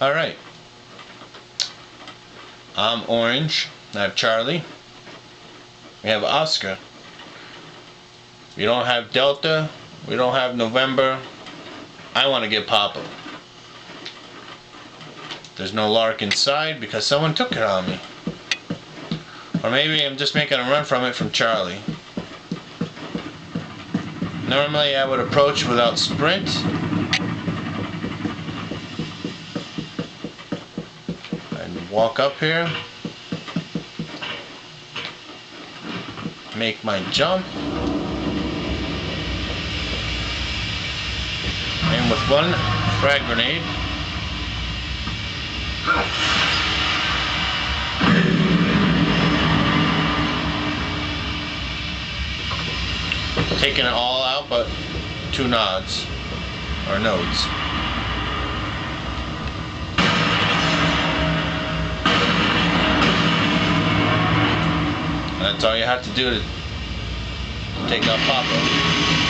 Alright. I'm Orange. I have Charlie. We have Oscar. We don't have Delta. We don't have November. I want to get Papa. There's no Lark inside because someone took it on me. Or maybe I'm just making a run from it from Charlie. Normally I would approach without sprint. And walk up here. Make my jump. And with one frag grenade. Taking it all out but 2 nods. Or nodes. And that's all you have to do to take out Papa.